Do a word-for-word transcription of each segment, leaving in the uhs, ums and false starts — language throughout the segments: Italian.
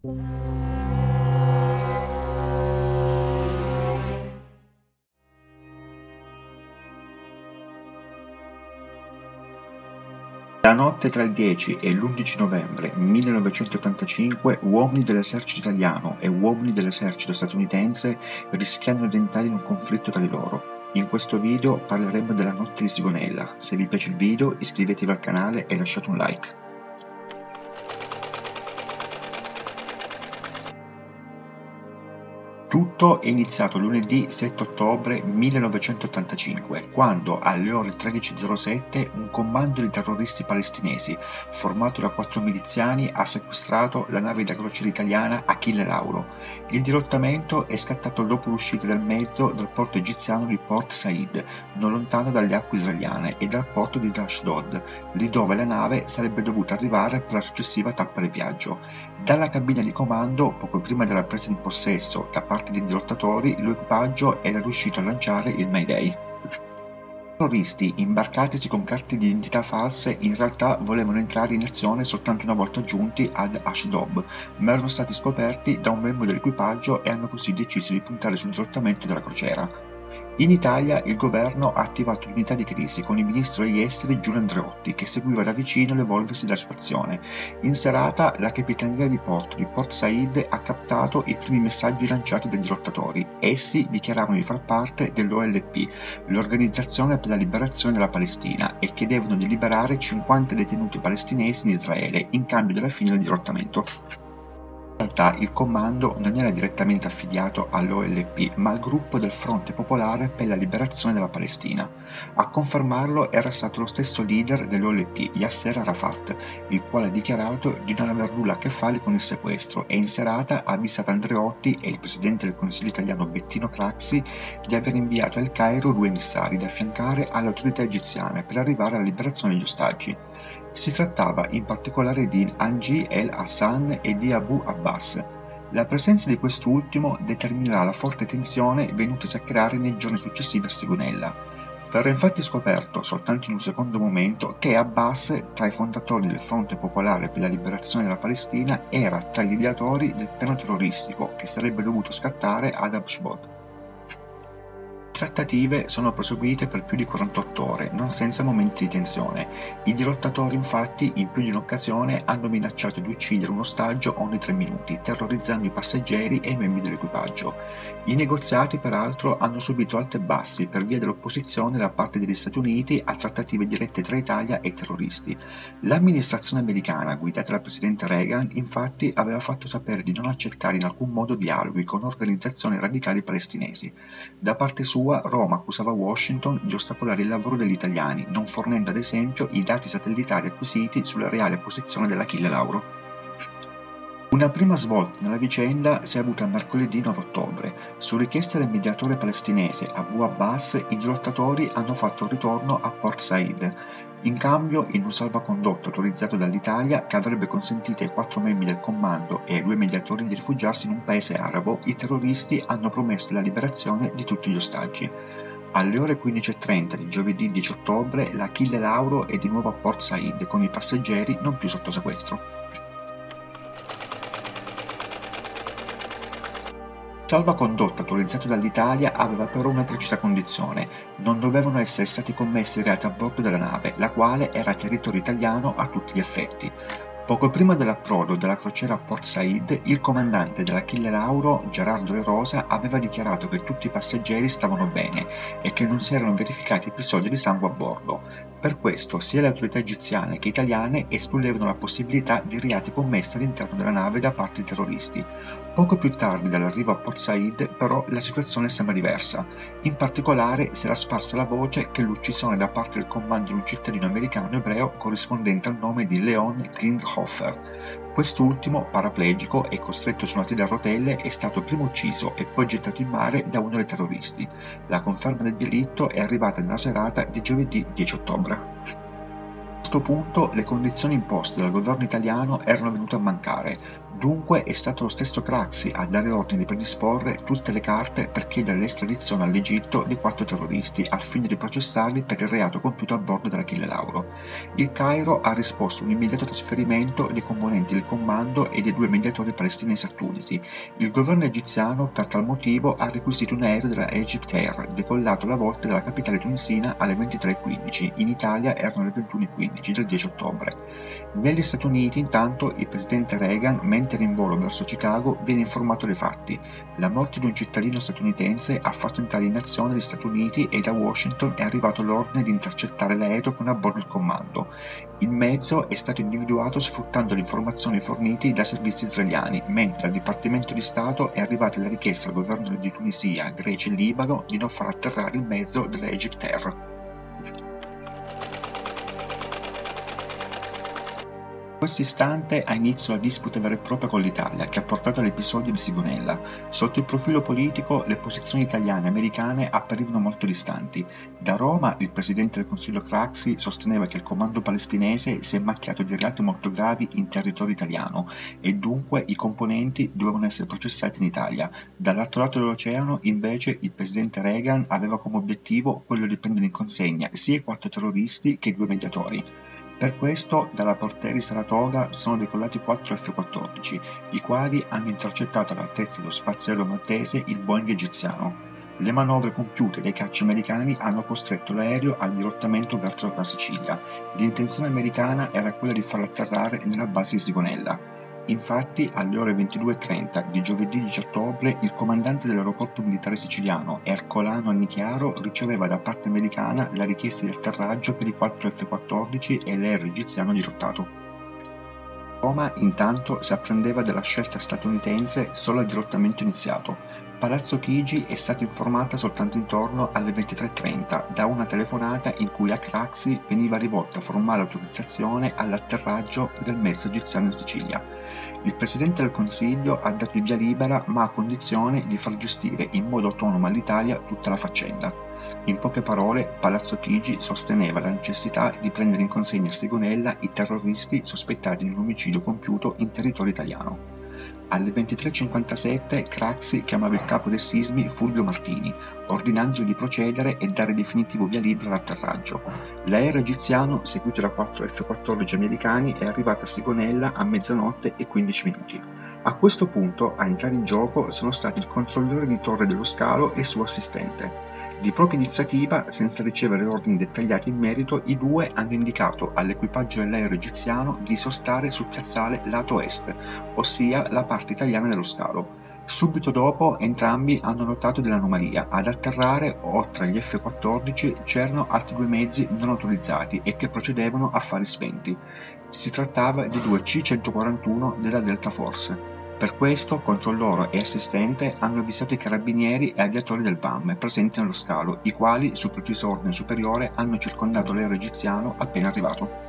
La notte tra il dieci e l'undici novembre millenovecentottantacinque uomini dell'esercito italiano e uomini dell'esercito statunitense rischiano di entrare in un conflitto tra di loro. In questo video parleremo della notte di Sigonella. Se vi piace il video iscrivetevi al canale e lasciate un like. Tutto è iniziato lunedì sette ottobre millenovecentottantacinque, quando alle ore tredici e zero sette un comando di terroristi palestinesi, formato da quattro miliziani, ha sequestrato la nave da crociera italiana Achille Lauro. Il dirottamento è scattato dopo l'uscita del mezzo dal porto egiziano di Port Said, non lontano dalle acque israeliane, e dal porto di Ashdod, lì dove la nave sarebbe dovuta arrivare per la successiva tappa di viaggio. Dalla cabina di comando, poco prima della presa in possesso da parte dei dirottatori, l'equipaggio era riuscito a lanciare il Mayday. I terroristi, imbarcatisi con carte di identità false, in realtà volevano entrare in azione soltanto una volta giunti ad Ashdod, ma erano stati scoperti da un membro dell'equipaggio e hanno così deciso di puntare sul dirottamento della crociera. In Italia il governo ha attivato un'unità di crisi con il ministro degli esteri Giulio Andreotti, che seguiva da vicino l'evolversi della situazione. In serata la capitaneria di porto di Port Said ha captato i primi messaggi lanciati dai dirottatori. Essi dichiaravano di far parte dell'O L P, l'Organizzazione per la Liberazione della Palestina, e chiedevano di liberare cinquanta detenuti palestinesi in Israele in cambio della fine del dirottamento. In realtà il comando non era direttamente affiliato all'O L P, ma al gruppo del Fronte Popolare per la Liberazione della Palestina. A confermarlo era stato lo stesso leader dell'O L P, Yasser Arafat, il quale ha dichiarato di non aver nulla a che fare con il sequestro e in serata ha avvisato Andreotti e il presidente del Consiglio italiano Bettino Craxi di aver inviato al Cairo due emissari da affiancare alle autorità egiziane per arrivare alla liberazione degli ostaggi. Si trattava in particolare di Anji el-Hassan e di Abu Abbas. La presenza di quest'ultimo determinerà la forte tensione venutasi a creare nei giorni successivi a Sigonella. Verrà infatti scoperto, soltanto in un secondo momento, che Abbas, tra i fondatori del Fronte Popolare per la Liberazione della Palestina, era tra gli ideatori del piano terroristico che sarebbe dovuto scattare ad Ashdod. Le trattative sono proseguite per più di quarantotto ore, non senza momenti di tensione. I dirottatori infatti in più di un'occasione hanno minacciato di uccidere un ostaggio ogni tre minuti, terrorizzando i passeggeri e i membri dell'equipaggio. I negoziati peraltro hanno subito alti e bassi per via dell'opposizione da parte degli Stati Uniti a trattative dirette tra Italia e terroristi. L'amministrazione americana, guidata dal presidente Reagan, infatti aveva fatto sapere di non accettare in alcun modo dialoghi con organizzazioni radicali palestinesi. Da parte sua Roma accusava Washington di ostacolare il lavoro degli italiani, non fornendo ad esempio i dati satellitari acquisiti sulla reale posizione dell'Achille Lauro. Una prima svolta nella vicenda si è avuta mercoledì nove ottobre. Su richiesta del mediatore palestinese Abu Abbas, i dirottatori hanno fatto un ritorno a Port Said. In cambio, in un salvacondotto autorizzato dall'Italia che avrebbe consentito ai quattro membri del comando e ai due mediatori di rifugiarsi in un paese arabo, i terroristi hanno promesso la liberazione di tutti gli ostaggi. Alle ore quindici e trenta di giovedì dieci ottobre l'Achille Lauro è di nuovo a Port Said con i passeggeri non più sotto sequestro. Il salvacondotto autorizzato dall'Italia aveva però una precisa condizione: non dovevano essere stati commessi reati a bordo della nave, la quale era territorio italiano a tutti gli effetti. Poco prima dell'approdo della crociera a Port Said, il comandante dell'Achille Lauro, Gerardo De Rosa, aveva dichiarato che tutti i passeggeri stavano bene e che non si erano verificati episodi di sangue a bordo. Per questo sia le autorità egiziane che italiane escludevano la possibilità di reati commessi all'interno della nave da parte di terroristi. Poco più tardi dall'arrivo a Port Said, però, la situazione sembra diversa. In particolare si era sparsa la voce che l'uccisione da parte del comando di un cittadino americano ebreo corrispondente al nome di Leon Klinghoffer. Quest'ultimo, paraplegico e costretto su una sedia a rotelle, è stato prima ucciso e poi gettato in mare da uno dei terroristi. La conferma del delitto è arrivata nella serata di giovedì dieci ottobre. A questo punto le condizioni imposte dal governo italiano erano venute a mancare. Dunque è stato lo stesso Craxi a dare ordine di predisporre tutte le carte per chiedere l'estradizione all'Egitto dei quattro terroristi al fine di processarli per il reato compiuto a bordo dell'Achille Lauro. Il Cairo ha risposto un immediato trasferimento dei componenti del comando e dei due mediatori palestinesi a Tunisi. Il governo egiziano per tal motivo ha requisito un aereo della Egypt Air decollato alla volta dalla capitale tunisina alle ventitré e quindici, in Italia erano le ventuno e quindici del dieci ottobre. Negli Stati Uniti intanto il presidente Reagan, mentre era in volo verso Chicago, viene informato dei fatti. La morte di un cittadino statunitense ha fatto entrare in azione gli Stati Uniti e da Washington è arrivato l'ordine di intercettare l'aereo con a bordo il comando. Il mezzo è stato individuato sfruttando le informazioni fornite da servizi israeliani, mentre al Dipartimento di Stato è arrivata la richiesta al governo di Tunisia, Grecia e Libano di non far atterrare il mezzo della Egypt Air. In questo istante ha inizio la disputa vera e propria con l'Italia, che ha portato all'episodio di Sigonella. Sotto il profilo politico, le posizioni italiane e americane apparivano molto distanti. Da Roma, il presidente del Consiglio Craxi sosteneva che il comando palestinese si è macchiato di reati molto gravi in territorio italiano e dunque i componenti dovevano essere processati in Italia. Dall'altro lato dell'oceano, invece, il presidente Reagan aveva come obiettivo quello di prendere in consegna sia i quattro terroristi che i due mediatori. Per questo dalla Portée di Saratoga sono decollati quattro F quattordici, i quali hanno intercettato all'altezza dello spazio aereo maltese il Boeing egiziano. Le manovre compiute dai caccia americani hanno costretto l'aereo al dirottamento verso la Sicilia. L'intenzione americana era quella di farlo atterrare nella base di Sigonella. Infatti, alle ore ventidue e trenta di giovedì dieci ottobre, il comandante dell'aeroporto militare siciliano, Ercolano Annichiaro, riceveva da parte americana la richiesta di atterraggio per i quattro F quattordici e l'aereo egiziano dirottato. Roma, intanto, si apprendeva della scelta statunitense solo al dirottamento iniziato. Palazzo Chigi è stata informata soltanto intorno alle ventitré e trenta da una telefonata in cui a Craxi veniva rivolta formale autorizzazione all'atterraggio del mezzo egiziano in Sicilia. Il Presidente del Consiglio ha dato il via libera, ma a condizione di far gestire in modo autonomo all'Italia tutta la faccenda. In poche parole, Palazzo Chigi sosteneva la necessità di prendere in consegna a Sigonella i terroristi sospettati di un omicidio compiuto in territorio italiano. Alle ventitré e cinquantasette Craxi chiamava il capo dei sismi Fulvio Martini, ordinandogli di procedere e dare definitivo via libera all'atterraggio. L'aereo egiziano, seguito da quattro F quattordici americani, è arrivato a Sigonella a mezzanotte e quindici minuti. A questo punto a entrare in gioco sono stati il controllore di torre dello scalo e il suo assistente. Di propria iniziativa, senza ricevere ordini dettagliati in merito, i due hanno indicato all'equipaggio dell'aereo egiziano di sostare sul piazzale lato est, ossia la parte italiana dello scalo. Subito dopo entrambi hanno notato dell'anomalia. Ad atterrare, oltre agli F quattordici, c'erano altri due mezzi non autorizzati e che procedevano a fari spenti. Si trattava di due C centoquarantuno della Delta Force. Per questo, controllore e assistente hanno avvisato i carabinieri e aviatori del V A M presenti nello scalo, i quali, su preciso ordine superiore, hanno circondato l'aereo egiziano appena arrivato.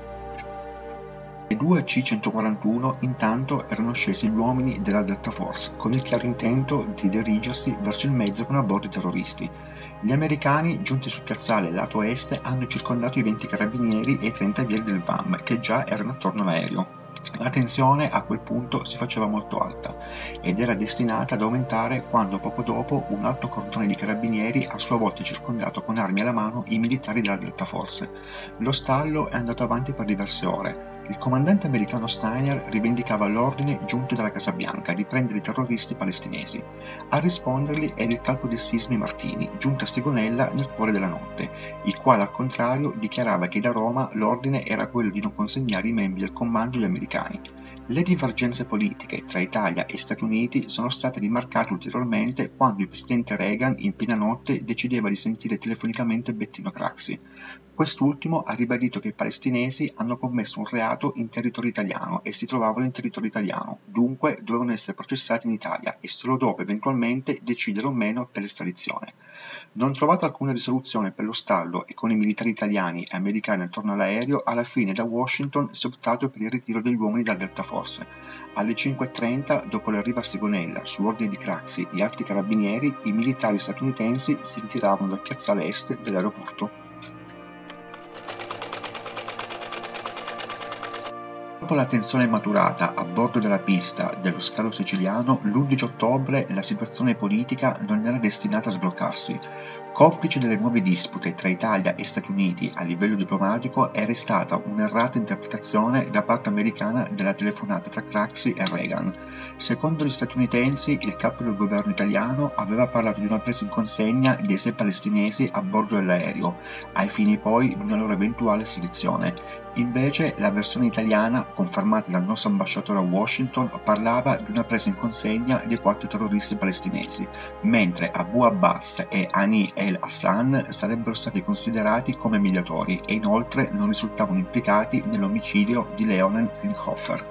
Le due C centoquarantuno intanto erano scesi gli uomini della Delta Force, con il chiaro intento di dirigersi verso il mezzo con a bordo i terroristi. Gli americani, giunti sul piazzale lato est, hanno circondato i venti carabinieri e i trenta avieri del V A M, che già erano attorno all'aereo. La tensione a quel punto si faceva molto alta ed era destinata ad aumentare quando poco dopo un alto cordone di carabinieri a sua volta circondato con armi alla mano i militari della Delta Force. Lo stallo è andato avanti per diverse ore. Il comandante americano Steiner rivendicava l'ordine giunto dalla Casa Bianca di prendere i terroristi palestinesi. A rispondergli era il capo dei sismi Martini, giunto a Sigonella nel cuore della notte, il quale al contrario dichiarava che da Roma l'ordine era quello di non consegnare i membri del comando agli americani. Le divergenze politiche tra Italia e Stati Uniti sono state rimarcate ulteriormente quando il presidente Reagan in piena notte decideva di sentire telefonicamente Bettino Craxi. Quest'ultimo ha ribadito che i palestinesi hanno commesso un reato in territorio italiano e si trovavano in territorio italiano, dunque dovevano essere processati in Italia e solo dopo eventualmente decidere o meno per l'estradizione. Non trovata alcuna risoluzione per lo stallo e con i militari italiani e americani attorno all'aereo, alla fine da Washington si è optato per il ritiro degli uomini dalla Delta Force. Alle cinque e trenta, dopo l'arrivo a Sigonella, su ordine di Craxi e altri carabinieri, i militari statunitensi si ritiravano dal piazzale est dell'aeroporto. Dopo la tensione maturata a bordo della pista dello scalo siciliano, l'undici ottobre la situazione politica non era destinata a sbloccarsi. Complice delle nuove dispute tra Italia e Stati Uniti a livello diplomatico era stata un'errata interpretazione da parte americana della telefonata tra Craxi e Reagan. Secondo gli statunitensi, il capo del governo italiano aveva parlato di una presa in consegna dei sei palestinesi a bordo dell'aereo, ai fini poi di una loro eventuale selezione. Invece, la versione italiana, confermata dal nostro ambasciatore a Washington, parlava di una presa in consegna dei quattro terroristi palestinesi, mentre Abu Abbas e Hani el-Hassan sarebbero stati considerati come mediatori e inoltre non risultavano implicati nell'omicidio di Leonen Klinghoffer.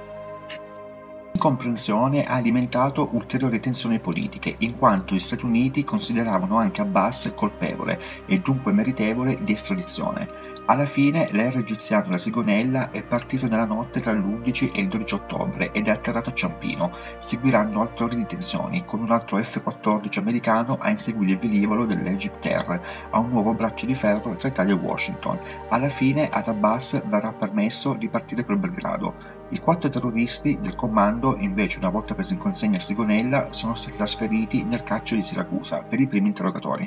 L'incomprensione ha alimentato ulteriori tensioni politiche, in quanto gli Stati Uniti consideravano anche Abbas colpevole e dunque meritevole di estradizione. Alla fine l'aereo egiziano La Sigonella è partito nella notte tra l'undici e il dodici ottobre ed è atterrato a Ciampino. Seguiranno altre ore di tensioni, con un altro F quattordici americano a inseguire il velivolo dell'Egypt Air, a un nuovo braccio di ferro tra Italia e Washington. Alla fine ad Abbas verrà permesso di partire per Belgrado. I quattro terroristi del comando, invece, una volta presi in consegna a Sigonella, sono stati trasferiti nel carcere di Siracusa per i primi interrogatori.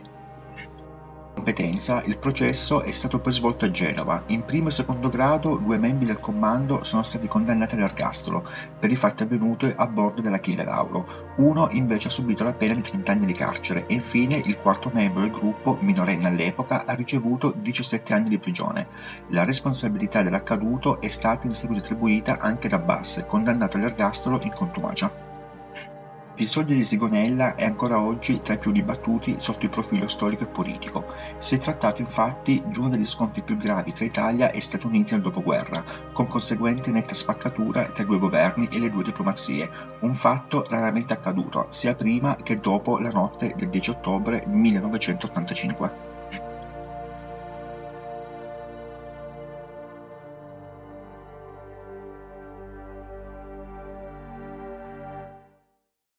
Competenza, il processo è stato poi svolto a Genova. In primo e secondo grado due membri del comando sono stati condannati all'ergastolo per i fatti avvenuti a bordo dell'Achille Lauro. Uno invece ha subito la pena di trenta anni di carcere e infine il quarto membro del gruppo, minorenne all'epoca, ha ricevuto diciassette anni di prigione. La responsabilità dell'accaduto è stata in seguito attribuita anche da Abbas, condannato all'ergastolo in contumacia. L'episodio di Sigonella è ancora oggi tra i più dibattuti sotto il profilo storico e politico. Si è trattato infatti di uno degli scontri più gravi tra Italia e Stati Uniti nel dopoguerra, con conseguente netta spaccatura tra i due governi e le due diplomazie, un fatto raramente accaduto sia prima che dopo la notte del dieci ottobre millenovecentottantacinque.